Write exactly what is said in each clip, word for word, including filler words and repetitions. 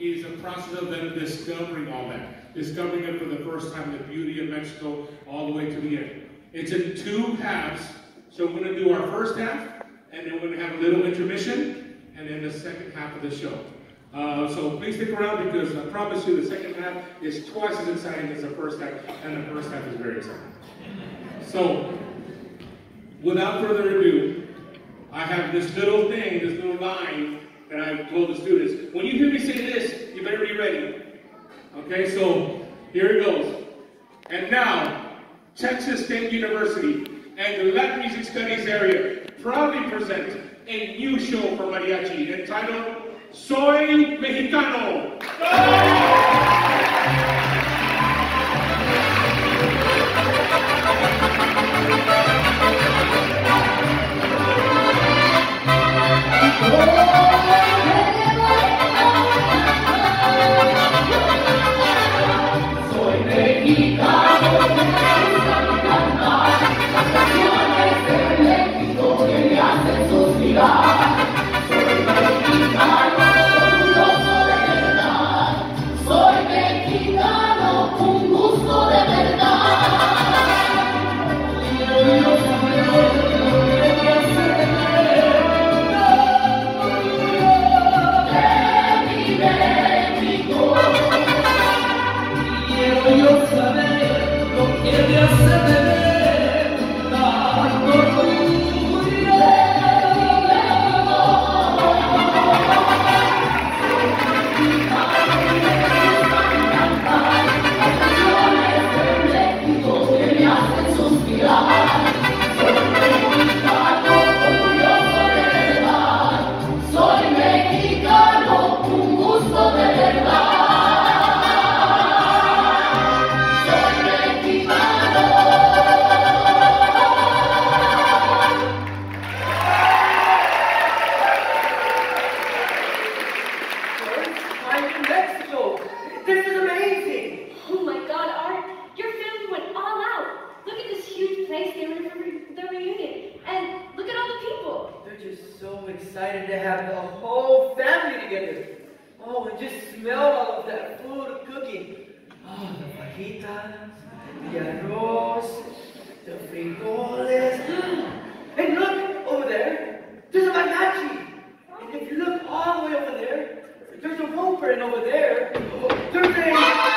is a process of them discovering all that. Discovering it for the first time, the beauty of Mexico, all the way to the end. It's in two halves. So we're going to do our first half, and then we're going to have a little intermission, and then the second half of the show. Uh, so please stick around, because I promise you the second half is twice as exciting as the first half, and the first half is very exciting. So, without further ado, I have this little thing, this little line that I told the students. When you hear me say this, you better be ready. Okay, so here it goes. And now, Texas State University and the Latin Music Studies area proudly present a new show for mariachi entitled Soy Mexicano. Soy mexicano, me gusta cantar las canciones de México que me hacen suspirar. Soy mexicano, orgulloso de verdad. Soy mexicano, un gusto de verdad. Quiero yo saber lo que me hace beber tanto orgullo de México. Cantar las canciones de México que me hacen suspirar. Soy mexicano, orgulloso de verdad. Soy mexicano, un gusto de verdad. Excited to have the whole family together. Oh, and just smell all of that food cooking. Oh, the fajitas, the arroz, the frijoles. And look over there, there's a mariachi. And if you look all the way over there, there's a roper, and over there, there's a...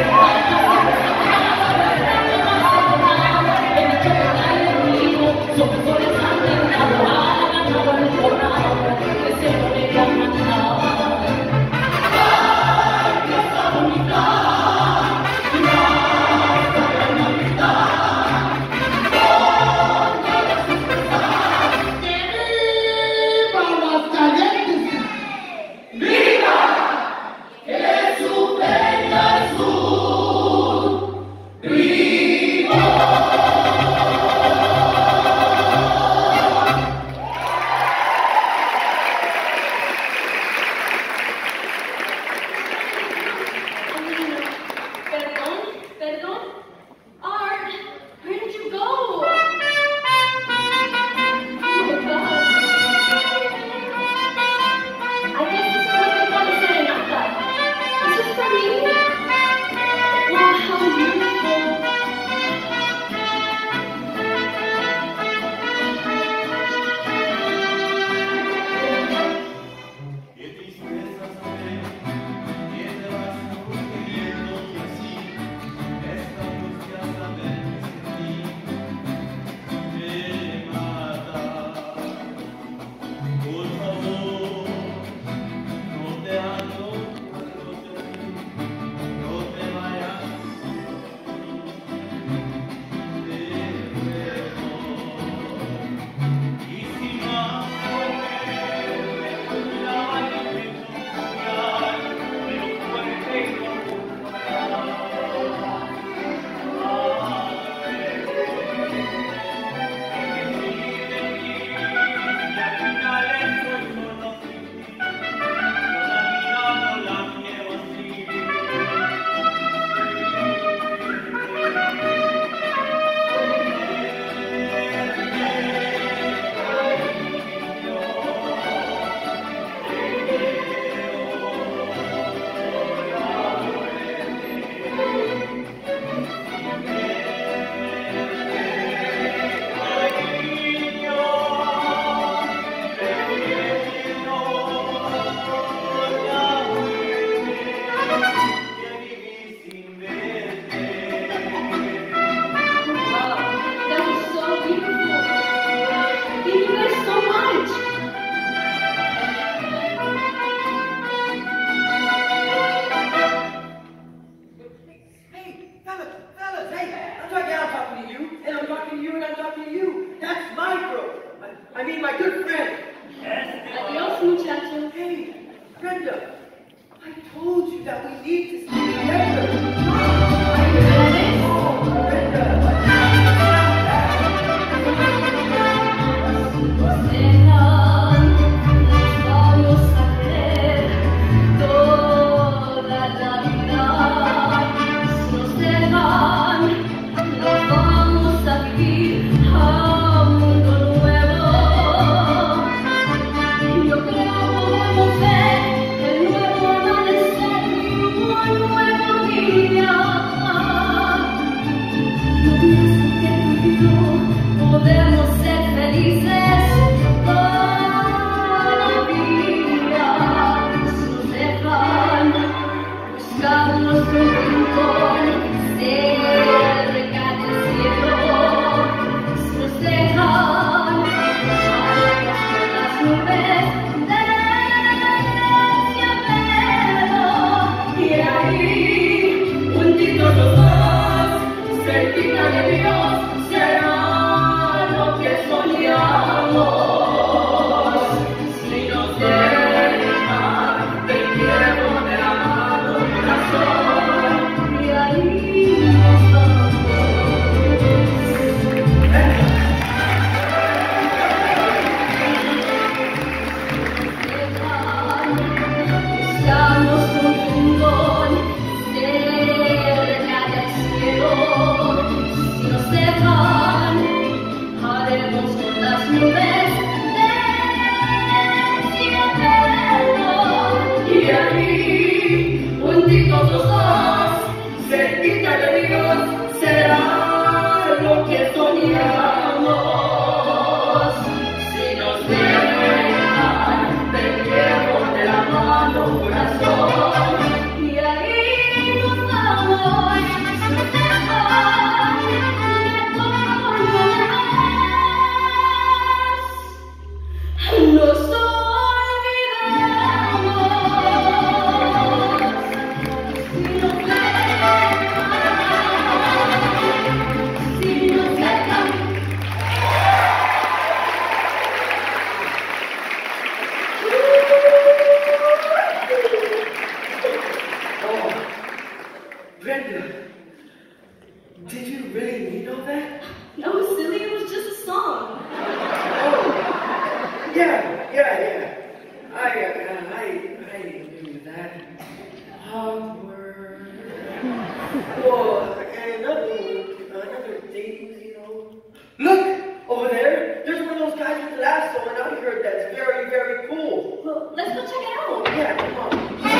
So Let's go check it out. Yeah, come on.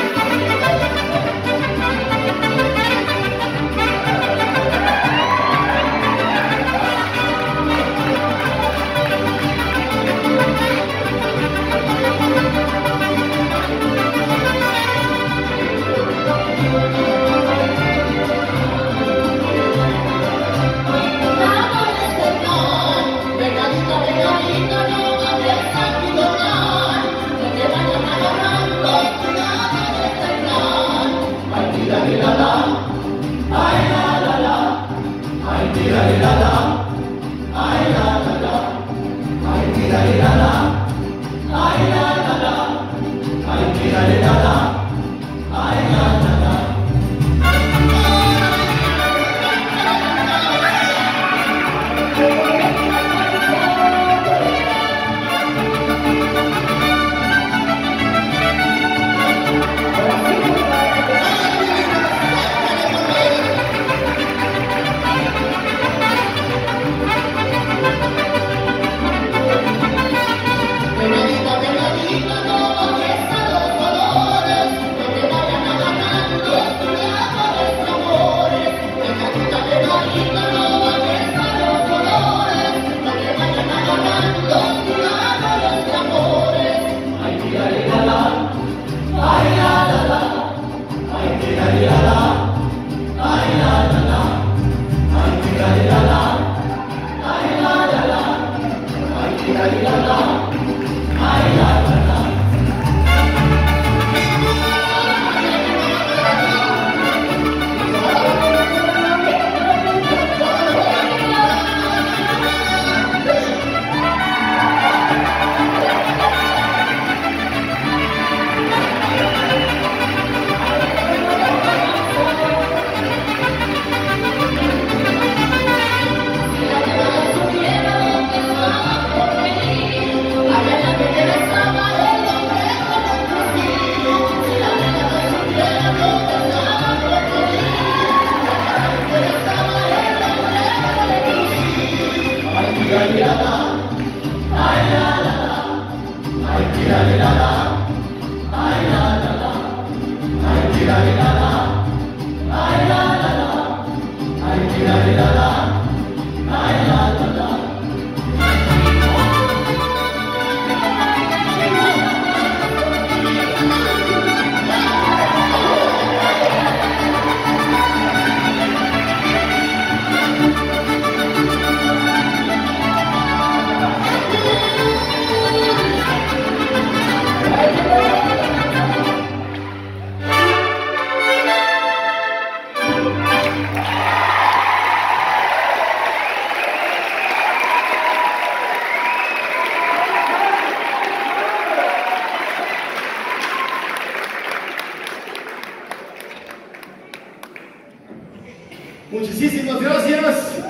Muchísimas gracias. Gracias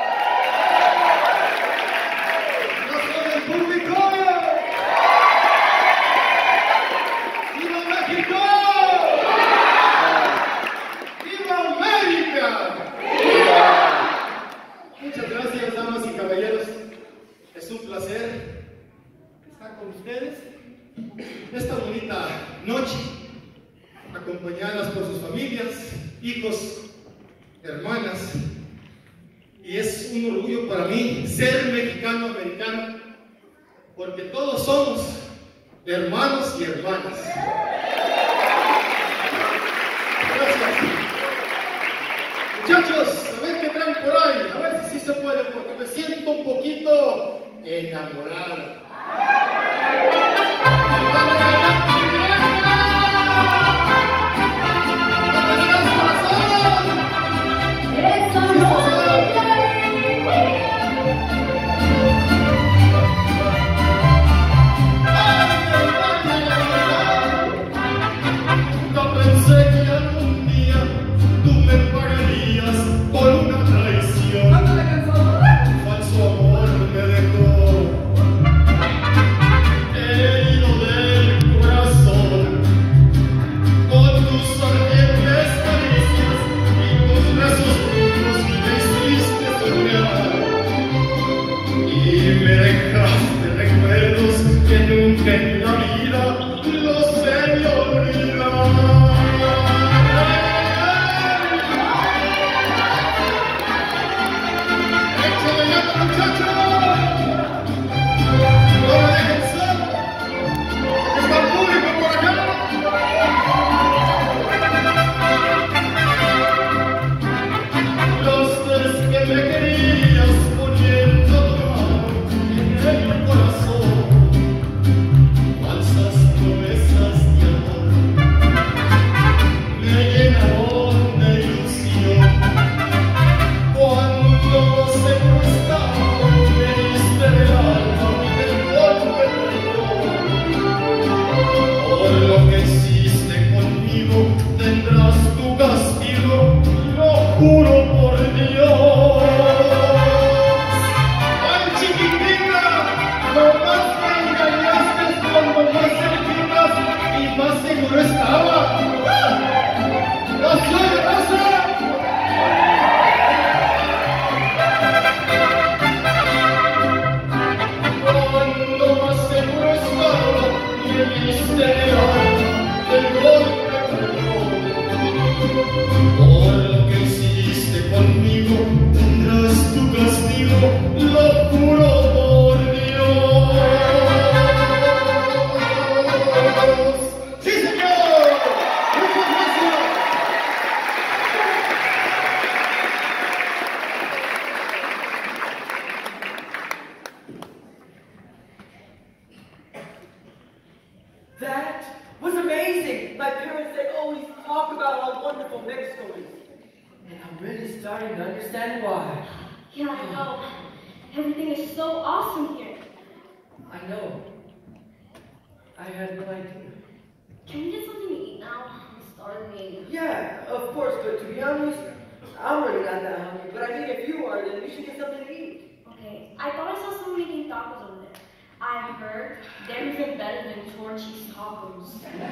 al público. ¡Viva México! ¡Viva América! Muchas gracias, damas y caballeros. Es un placer estar con ustedes esta bonita noche, acompañadas por sus familias, hijos, hermanas, y es un orgullo para mí ser mexicano-americano, porque todos somos hermanos y hermanas. Gracias. Muchachos, a ver qué traen por ahí, a ver si sí se puede, porque me siento un poquito enamorado. Falso amor me dejó. That was amazing. My parents, they always talk about how wonderful Mexico is. And I'm really starting to understand why. Yeah, I know. Everything is so awesome here. I know. I had no idea. Can we get something to eat now? I'm starving. Yeah, of course, but to be honest, I'm really not that hungry. But I mean, if you are, then we should get something to eat. Okay, I thought I saw someone making tacos over there. I heard they're even better than torn cheese tacos.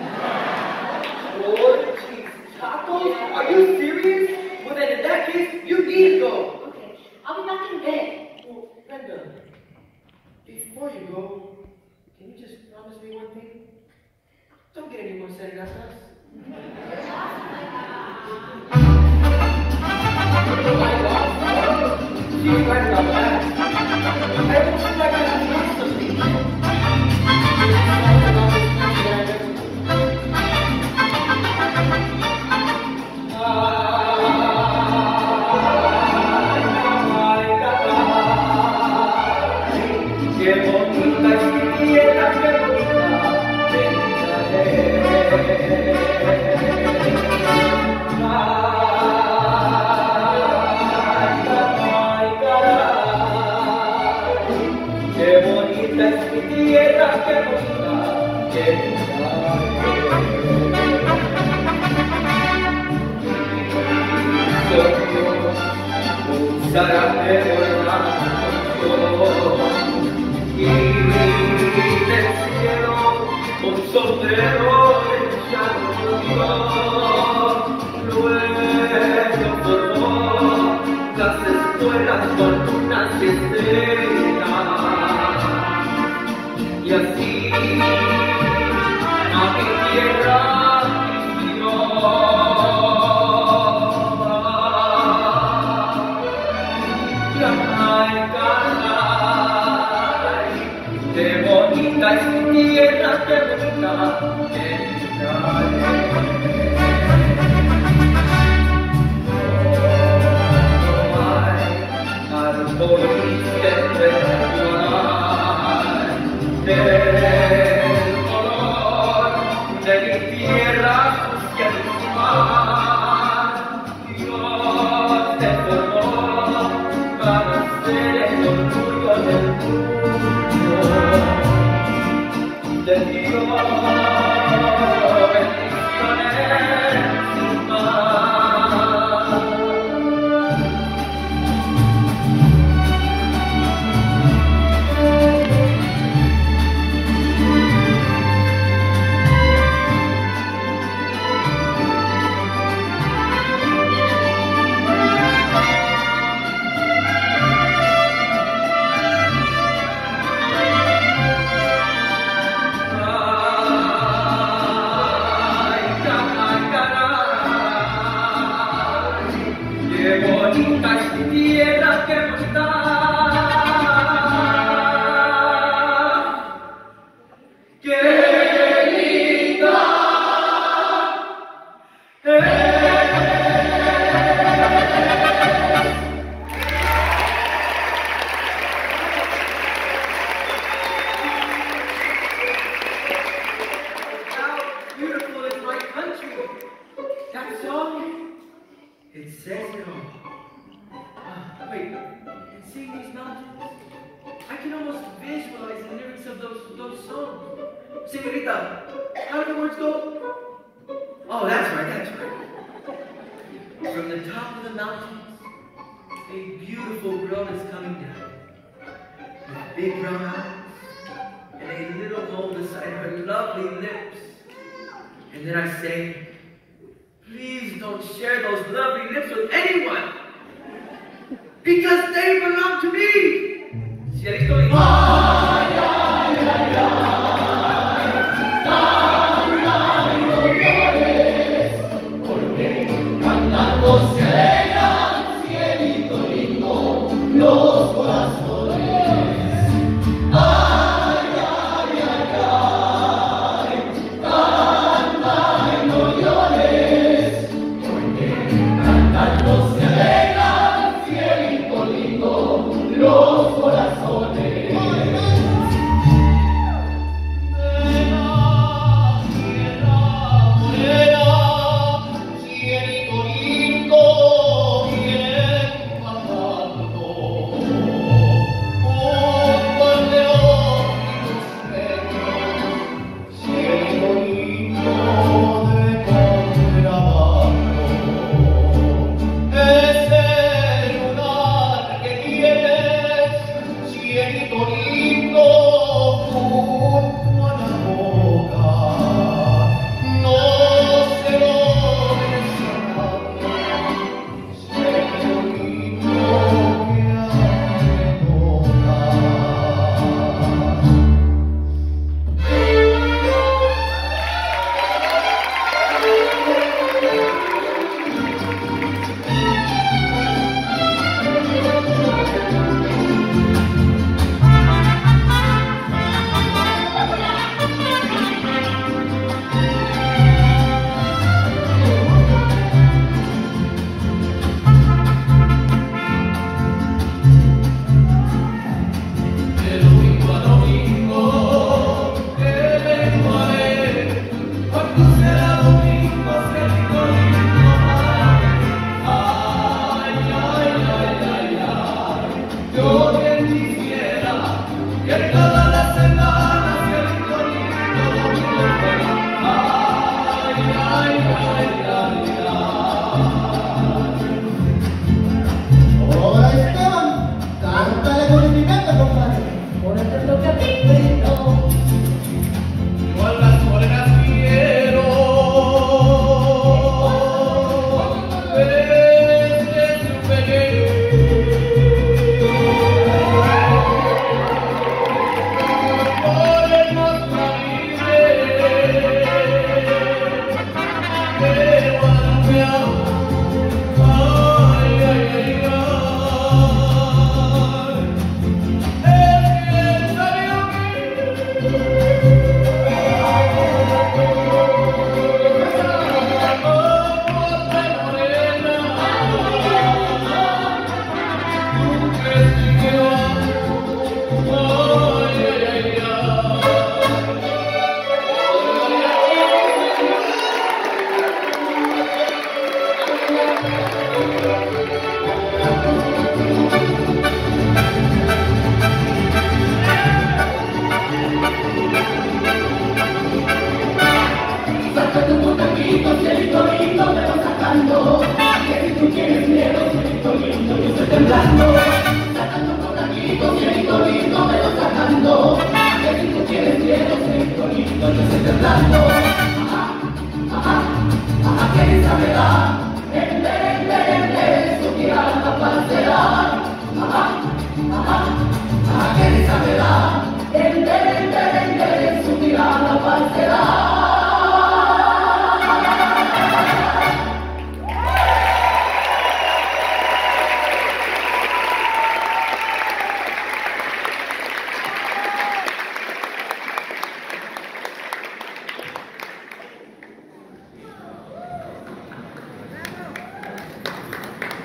Lord, cheese tacos? Are you serious? Well, then in that case, you need to go. Okay, I'll be back in a minute. Well, Brenda, before you go, can you just promise me one thing? Don't get any more serenazas. Oh my God. She's right about that. I don't think I can do something. Qué bonita es mi tierra, qué bonita y del cielo un sombrero de luego formó las escuelas con lunas y estrellas y así a mi tierra inspiró. Qué bonita es mi tierra, qué bonita, qué linda es. No hay árboles que perduran del color de mi tierra, que es mi mar. Dios te formó para ser el orgullo del mundo. De Dios, bendiciones sin más. Los corazones.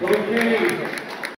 Okay.